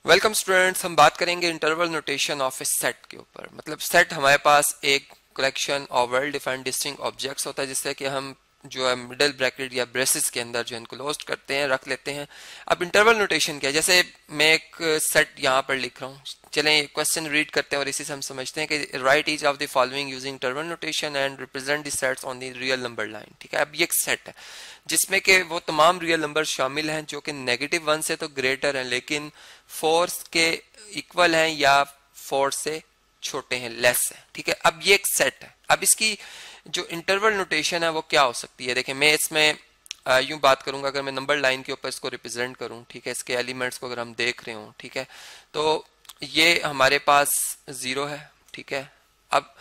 Welcome students, हम बात करेंगे interval notation of a set के ऊपर। मतलब सेट हमारे पास एक collection of well defined distinct objects होता है जिससे कि हम जो है मिडल ब्रैकेट या ब्रेसेस के अंदर जो इनक्लोज्ड करते हैं, रख लेते हैं। अब इंटरवल नोटेशन क्या है? जैसे मैं एक सेट यहाँ पर लिख रहा हूँ, चलें क्वेश्चन रीड करते हैं और इसी से हम समझते हैं कि write each of the following using interval notation and represent the sets on the real number line. ठीक है, अब ये एक सेट है जिसमें के वो तमाम रियल नंबर शामिल हैं जो कि -1 से तो ग्रेटर हैं लेकिन 4 के इक्वल हैं या 4 से छोटे हैं, लेस है। ठीक है, अब ये एक सेट है। अब इसकी जो इंटरवल नोटेशन है वो क्या हो सकती है? देखिए, मैं इसमें यूं बात करूंगा, अगर मैं नंबर लाइन के ऊपर इसको रिप्रेजेंट करूं, ठीक है, इसके एलिमेंट्स को अगर हम देख रहे हो, ठीक है, तो ये हमारे पास 0 है। ठीक है, अब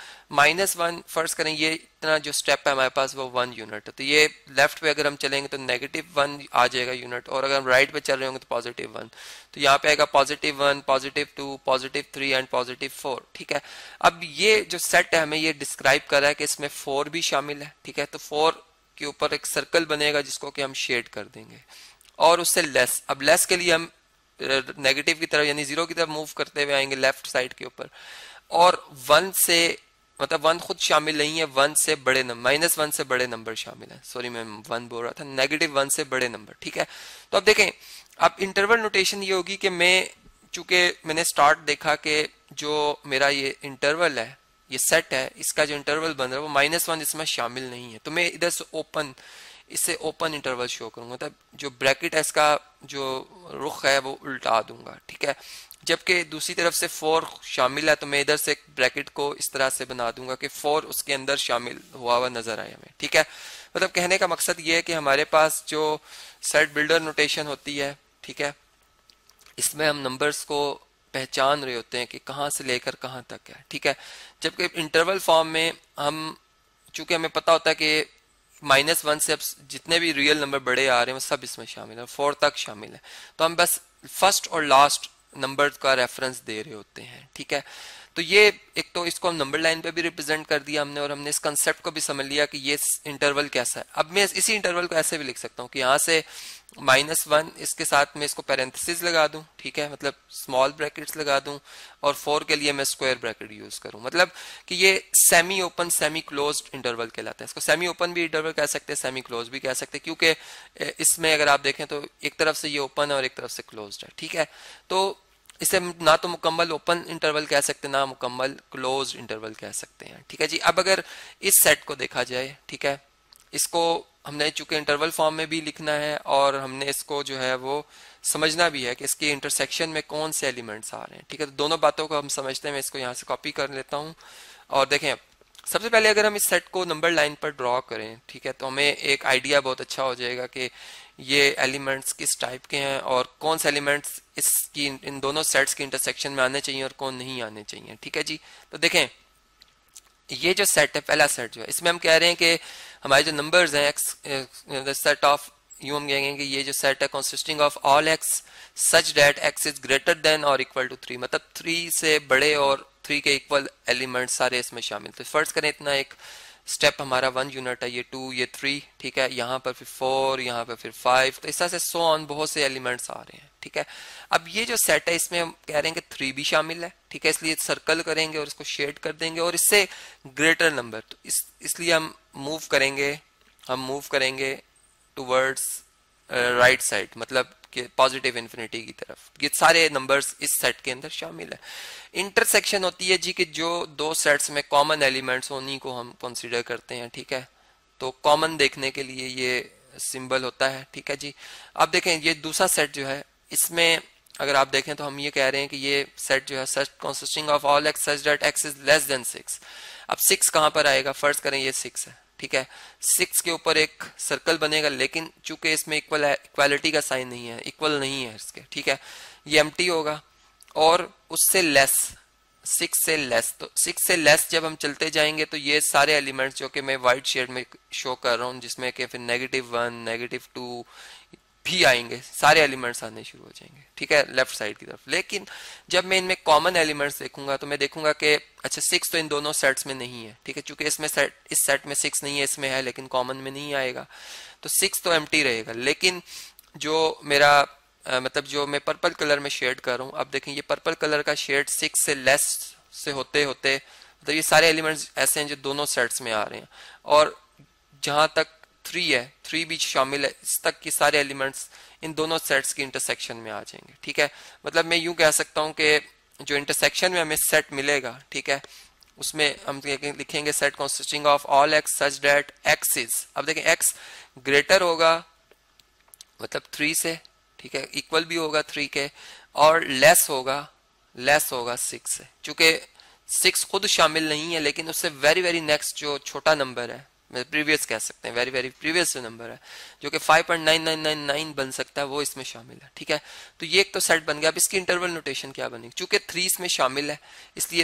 -1 फर्ज करें, ये इतना जो स्टेप है हमारे पास वो 1 यूनिट है, तो ये लेफ्ट पे अगर हम चलेंगे तो -1 आ जाएगा यूनिट, और अगर हम राइट पे चल रहे होंगे तो +1, तो यहाँ पे आएगा +1, +2, +3 एंड +4। ठीक है, अब ये जो सेट है हमें ये डिस्क्राइब कर रहा है कि इसमें 4 भी शामिल है। ठीक है, तो 4 के ऊपर एक सर्कल बनेगा जिसको कि हम शेड कर देंगे, और उससे लेस। अब लेस के लिए हम नेगेटिव की तरफ यानी 0 की तरफ मूव करते हुए आएंगे लेफ्ट साइड के ऊपर, और 1 से मतलब 1 खुद शामिल नहीं है, 1 से बड़े नंबर, -1 से बड़े नंबर शामिल है। सॉरी, मैं 1 बोल रहा था, -1 से बड़े नंबर। ठीक है, तो अब देखें, अब इंटरवल नोटेशन ये होगी कि मैं, चूंकि मैंने स्टार्ट देखा कि जो मेरा ये इंटरवल है, ये सेट है, इसका जो इंटरवल बन रहा है वो -1 इसमें शामिल नहीं है, तो मैं इधर से इसे ओपन इंटरवल शो करूंगा, मतलब जो ब्रैकेट है इसका जो रुख है वो उल्टा दूंगा। ठीक है, जबकि दूसरी तरफ से 4 शामिल है तो मैं इधर से ब्रैकेट को इस तरह से बना दूंगा कि 4 उसके अंदर शामिल हुआ नजर आए हमें। ठीक है, मतलब कहने का मकसद ये है कि हमारे पास जो सेट बिल्डर नोटेशन होती है, ठीक है, इसमें हम नंबर्स को पहचान रहे होते हैं कि कहाँ से लेकर कहाँ तक है। ठीक है, जबकि इंटरवल फॉर्म में हम, चूंकि हमें पता होता है कि -1 से अब जितने भी रियल नंबर बड़े आ रहे हैं वो सब इसमें शामिल है, 4 तक शामिल है, तो हम बस फर्स्ट और लास्ट नंबर का रेफरेंस दे रहे होते हैं। ठीक है, तो ये एक तो इसको हम नंबर लाइन पे भी रिप्रेजेंट कर दिया हमने, और हमने इस कंसेप्ट को भी समझ लिया कि ये इंटरवल कैसा है। अब मैं इसी इंटरवल को ऐसे भी लिख सकता हूँ कि यहाँ से -1 इसके साथ में इसको पैरेंथेसिस लगा दूं, ठीक है, मतलब स्मॉल ब्रैकेट्स लगा दूं, और 4 के लिए मैं स्क्वायर ब्रैकेट यूज करूं, मतलब कि ये semi open semi closed interval कहलाता है। इसको सेमी ओपन भी इंटरवल कह सकते हैं, सेमी क्लोज भी कह सकते हैं, क्योंकि इसमें अगर आप देखें तो एक तरफ से ये ओपन है और एक तरफ से क्लोज्ड है। ठीक है, तो इसे ना तो मुकम्मल ओपन इंटरवल कह सकते हैं, ना मुकम्मल क्लोज्ड इंटरवल कह सकते हैं। ठीक है जी, अब अगर इस सेट को देखा जाए, ठीक है, इसको हमने चूंकि इंटरवल फॉर्म में भी लिखना है और हमने इसको जो है वो समझना भी है कि इसके इंटरसेक्शन में कौन से एलिमेंट्स आ रहे हैं। ठीक है, तो दोनों बातों को हम समझते हैं। मैं इसको यहाँ से कॉपी कर लेता हूँ, और देखें, सबसे पहले अगर हम इस सेट को नंबर लाइन पर ड्रॉ करें, ठीक है, तो हमें एक आइडिया बहुत अच्छा हो जाएगा कि ये एलिमेंट्स किस टाइप के हैं और कौन से एलिमेंट्स इसकी इन दोनों सेट्स के इंटरसेक्शन में आने चाहिए और कौन नहीं आने चाहिए। ठीक है जी, तो देखें, ये जो सेट है, पहला सेट जो है, इसमें हम कह रहे हैं कि हमारे जो नंबर्स हैं एक्स, सेट ऑफ, यूं हम कहेंगे कि ये जो सेट है consisting of all x such that x is greater than और इक्वल टू 3, मतलब 3 से बड़े और 3 के इक्वल एलिमेंट्स सारे इसमें शामिल। तो फर्ज करें इतना एक स्टेप हमारा 1 यूनिट है, ये 2, ये 3, ठीक है, यहाँ पर फिर 4, यहाँ पर फिर 5, तो इस तरह से सो ऑन बहुत से एलिमेंट्स आ रहे हैं। ठीक है, अब ये जो सेट है इसमें हम कह रहे हैं कि 3 भी शामिल है। ठीक है, इसलिए सर्कल करेंगे और इसको शेड कर देंगे, और इससे ग्रेटर नंबर, तो इसलिए हम मूव करेंगे टूवर्ड्स राइट साइड, मतलब कि पॉजिटिव इन्फिनिटी की तरफ। ये सारे नंबर्स इस सेट के अंदर शामिल है। इंटरसेक्शन होती है जी कि जो दो सेट्स में कॉमन एलिमेंट्स उन्हीं को हम कंसीडर करते हैं। ठीक है, तो कॉमन देखने के लिए ये सिंबल होता है। ठीक है जी, अब देखें, ये दूसरा सेट जो है, इसमें अगर आप देखें तो हम ये कह रहे हैं कि ये सेट जो है such consisting of all x such that x is less than 6। अब 6 कहां पर आएगा? फर्ज करें ये 6 है। ठीक है, 6 के ऊपर एक सर्कल बनेगा, लेकिन चूंकि इसमें इक्वालिटी का साइन नहीं है, इक्वल नहीं है इसके। ठीक है, ये एम्प्टी होगा, और उससे लेस, 6 से लेस, तो 6 से लेस जब हम चलते जाएंगे तो ये सारे एलिमेंट्स जो कि मैं व्हाइट शेड में शो कर रहा हूँ, जिसमें कि फिर -1 -2 भी आएंगे, सारे एलिमेंट्स आने शुरू हो जाएंगे। ठीक है, लेफ्ट साइड की तरफ। लेकिन जब मैं इनमें कॉमन एलिमेंट्स देखूंगा तो मैं देखूंगा कि अच्छा 6 तो इन दोनों सेट्स में नहीं है। ठीक है, चूंकि इस सेट में 6 नहीं है, इसमें है लेकिन कॉमन में नहीं आएगा, तो 6 तो एम्प्टी रहेगा। लेकिन जो मेरा मतलब जो मैं पर्पल कलर में शेड कर रहा हूँ, अब देखें ये पर्पल कलर का शेड 6 से लेस से होते होते मतलब ये सारे एलिमेंट्स ऐसे हैं जो दोनों सेट्स में आ रहे हैं, और जहां तक 3 है 3 भी शामिल है, इस तक के सारे एलिमेंट्स इन दोनों सेट्स की इंटरसेक्शन में आ जाएंगे। ठीक है, मतलब मैं यूं कह सकता हूं कि जो इंटरसेक्शन में हमें सेट मिलेगा, ठीक है, उसमें हम लिखेंगे set consisting of all x such that x is, अब देखें एक्स ग्रेटर होगा मतलब 3 से, ठीक है, इक्वल भी होगा 3 के, और लेस होगा 6 से। चूंकि 6 खुद शामिल नहीं है, लेकिन उससे वेरी वेरी नेक्स्ट जो छोटा नंबर है, प्रीवियस कह सकते हैं, वेरी वेरी प्रीवियस जो नंबर है जो कि 5.9999 बन सकता है, वो इसमें शामिल है। ठीक है, तो ये एक तो सेट बन गया। अब इसकी इंटरवल नोटेशन क्या बनेगी, चूंकि 3 इसमें शामिल है इसलिए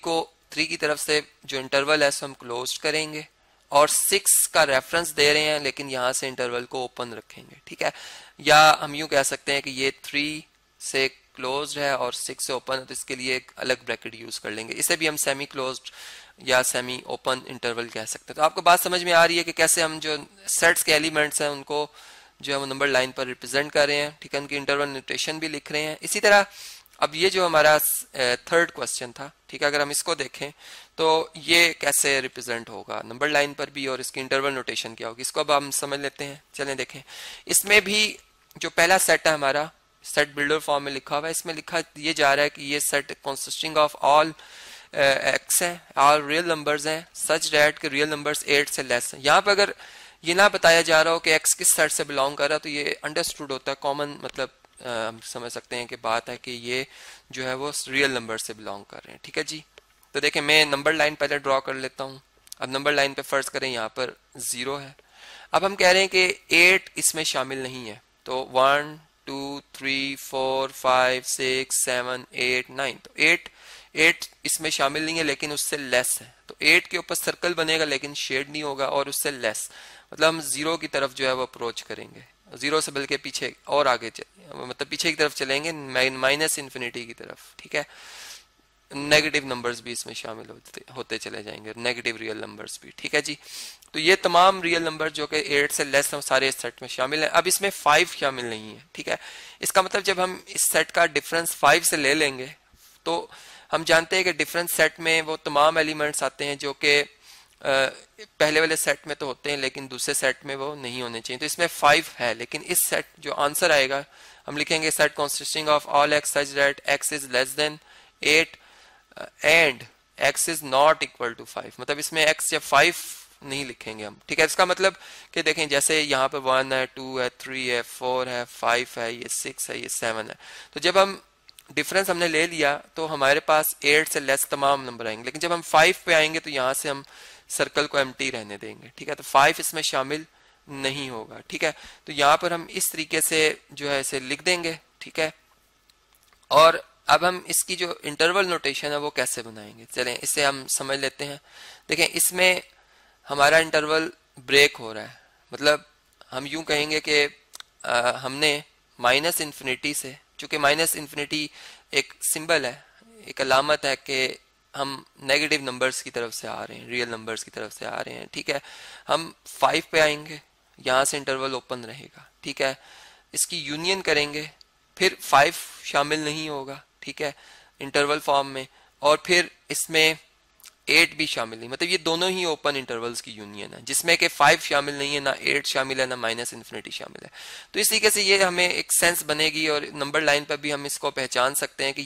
3 की तरफ से जो इंटरवल है हम क्लोज करेंगे, और 6 का रेफरेंस दे रहे हैं लेकिन यहां से इंटरवल को ओपन रखेंगे। ठीक है, या हम यूं कह सकते हैं कि ये 3 से क्लोज्ड है और 6 से ओपन है, तो इसके लिए एक अलग ब्रैकेट यूज कर लेंगे, इसे भी हम सेमी क्लोज्ड या सेमी ओपन इंटरवल कह सकते हैं। तो आपको बात समझ में आ रही है कि कैसे हम जो सेट्स के एलिमेंट्स हैं उनको जो है वो नंबर लाइन पर रिप्रेजेंट कर रहे हैं। ठीक है, उनकी इंटरवल नोटेशन भी लिख रहे हैं। इसी तरह अब ये जो हमारा थर्ड क्वेश्चन था, ठीक है, अगर हम इसको देखें तो ये कैसे रिप्रेजेंट होगा नंबर लाइन पर भी, और इसकी इंटरवल नोटेशन क्या होगी, इसको अब हम समझ लेते हैं। चलें देखें, इसमें भी जो पहला सेट है हमारा सेट बिल्डर फॉर्म में लिखा हुआ है, इसमें लिखा ये जा रहा है कि ये set consisting of all x है, ऑल रियल नंबर्स हैं सच दैट कि रियल नंबर्स 8 से लेस है। यहाँ पर अगर ये ना बताया जा रहा हो कि एक्स किस सेट से बिलोंग कर रहा है, तो ये अंडरस्टूड होता है, कॉमन मतलब हम समझ सकते हैं कि बात है कि ये जो है वो रियल नंबर से बिलोंग कर रहे हैं। ठीक है जी, तो देखें मैं नंबर लाइन पहले ड्रॉ कर लेता हूँ। अब नंबर लाइन पे फर्ज करें यहाँ पर 0 है। अब हम कह रहे हैं कि 8 इसमें शामिल नहीं है, तो 1 2 3 4 5 6 7 8 9, तो 8 इसमें शामिल नहीं है लेकिन उससे लेस है, तो 8 के ऊपर सर्कल बनेगा लेकिन शेड नहीं होगा, और उससे लेस मतलब हम 0 की तरफ जो है वो अप्रोच करेंगे, 0 से बल्कि पीछे और आगे मतलब पीछे की तरफ चलेंगे, माइनस इन्फिनिटी की तरफ। ठीक है, नेगेटिव नंबर्स भी इसमें शामिल होते चले जाएंगे, नेगेटिव रियल नंबर्स भी। ठीक है जी, तो ये तमाम रियल नंबर जो कि 8 से लेस हैं सारे इस सेट में शामिल हैं। अब इसमें 5 शामिल नहीं है। ठीक है, इसका मतलब जब हम इस सेट का डिफरेंस 5 से ले लेंगे तो हम जानते हैं कि डिफरेंस सेट में वो तमाम एलिमेंट्स आते हैं जो कि पहले वाले सेट में तो होते हैं लेकिन दूसरे सेट में वो नहीं होने चाहिए, तो इसमें 5 है। लेकिन इस सेट जो आंसर आएगा हम लिखेंगे set consisting of all x such that x is less than 8 and x is not equal to 5, मतलब इसमें x या 5 नहीं लिखेंगे हम। ठीक है, इसका मतलब कि देखें जैसे यहाँ पे 1 है 2 है 3 है 4 है 5 है, ये 6 है, ये 7 है, तो जब हम डिफरेंस हमने ले लिया तो हमारे पास 8 से लेस तमाम नंबर आएंगे, लेकिन जब हम 5 पे आएंगे तो यहाँ से हम सर्कल को एम्प्टी रहने देंगे। ठीक है, तो 5 इसमें शामिल नहीं होगा। ठीक है, तो यहाँ पर हम इस तरीके से जो है इसे लिख देंगे। ठीक है, और अब हम इसकी जो इंटरवल नोटेशन है वो कैसे बनाएंगे, चलें इसे हम समझ लेते हैं। देखें इसमें हमारा इंटरवल ब्रेक हो रहा है, मतलब हम यूं कहेंगे कि हमने माइनस इन्फिनिटी से, चूंकि माइनस इन्फिनिटी एक सिंबल है, एक अलामत है कि हम नेगेटिव नंबर्स की तरफ से आ रहे हैं, रियल नंबर्स की तरफ से आ रहे हैं। ठीक है, हम 5 पे आएंगे, यहाँ से इंटरवल ओपन रहेगा। ठीक है, इसकी यूनियन करेंगे, फिर 5 शामिल नहीं होगा। ठीक है, इंटरवल फॉर्म में, और फिर इसमें 8 भी शामिल नहीं, मतलब ये दोनों ही ओपन इंटरवल्स की यूनियन है जिसमें कि 5 शामिल नहीं है, ना 8 शामिल है, ना माइनस इन्फिनिटी शामिल है। तो इस तरीके से ये हमें एक सेंस बनेगी, और नंबर लाइन पर भी हम इसको पहचान सकते हैं कि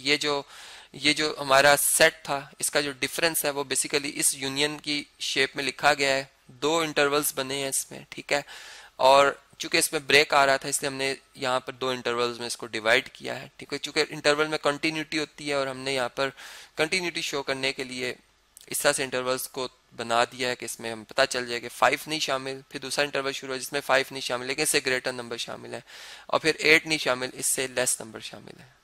ये जो हमारा सेट था इसका जो डिफरेंस है वो बेसिकली इस यूनियन की शेप में लिखा गया है, 2 इंटरवल्स बने हैं इसमें। ठीक है, और चूंकि इसमें ब्रेक आ रहा था इसलिए हमने यहाँ पर 2 इंटरवल्स में इसको डिवाइड किया है। ठीक है, चूंकि इंटरवल में कंटिन्यूटी होती है और हमने यहाँ पर कंटिन्यूटी शो करने के लिए इस तरह से इंटरवल्स को बना दिया है कि इसमें हम पता चल जाए कि 5 नहीं शामिल, फिर दूसरा इंटरवल शुरू है जिसमें 5 नहीं शामिल लेकिन इससे ग्रेटर नंबर शामिल है, और फिर 8 नहीं शामिल, इससे लेस नंबर शामिल है।